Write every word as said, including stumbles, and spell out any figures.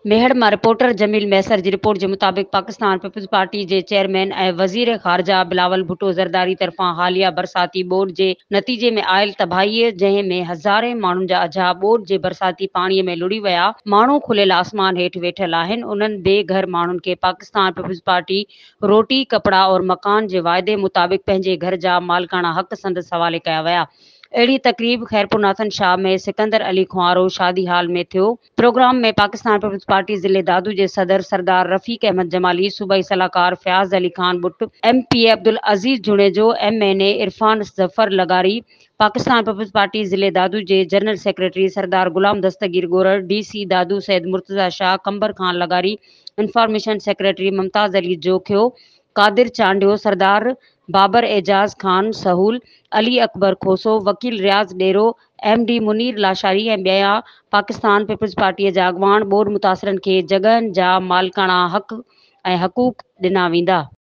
मेहर मां रिपोर्टर जमील मैसर जी रिपोर्ट के मुताबिक पाकिस्तान पीपल्स पार्टी के चेयरमैन ए वज़ीर ख़ारजा बिलावल भुट्टो ज़रदारी तरफ़ां हालिया बरसाती बोर्ड के नतीजे में आयल तबाही जंहिं में हज़ारे माण्हुनि जा अझा बोर्ड के बरसाती पानी में लुड़ी विया। माण्हू खुलियल आसमान हेठि वेठल आहिनि। उन्हनि बेघर माण्हुनि खे पाकिस्तान पीपल्स पार्टी रोटी कपड़ा और मकान के वायदे मुताबिक पंहिंजे घर जा मालिकाना हक़ संदसि हवाले कया विया। अहिड़ी तकरीब खैरपुर नाथन शाह में सिकंदर अली खुआरो शादी हाल में थियो। प्रोग्राम में पाकिस्तान पीपल्स पार्टी ज़िले दादू के सदर सरदार रफ़ीक अहमद जमाली, सूबाई सलाहकार Fayaz Ali Khan Butt, M P A Abdul Aziz Junejo, M N A Irfan Zafar लगारी, पाकिस्तान पीपल्स पार्टी ज़िले दादू के general secretary Sardar Ghulam Dastagir Gorar, D C Dadu Syed Murtaza Shah, Kambar Khan लगारी, इंफॉर्मेशन सेक्रेटरी मुमताज़ अली जोखियो, कादिर चांडियो, सरदार बाबर एजाज खान सहूल, अली अकबर खोसो, वकील रियाज डेरो, एम डी मुनीर लाशारी ऐं ॿिया पाकिस्तान पीपल्स पार्टी जा अॻवान बोर्ड मुतासिरनि खे जगहनि जा मालिकाना हक़ ऐं हक़ूक़ ॾिना वेंदा।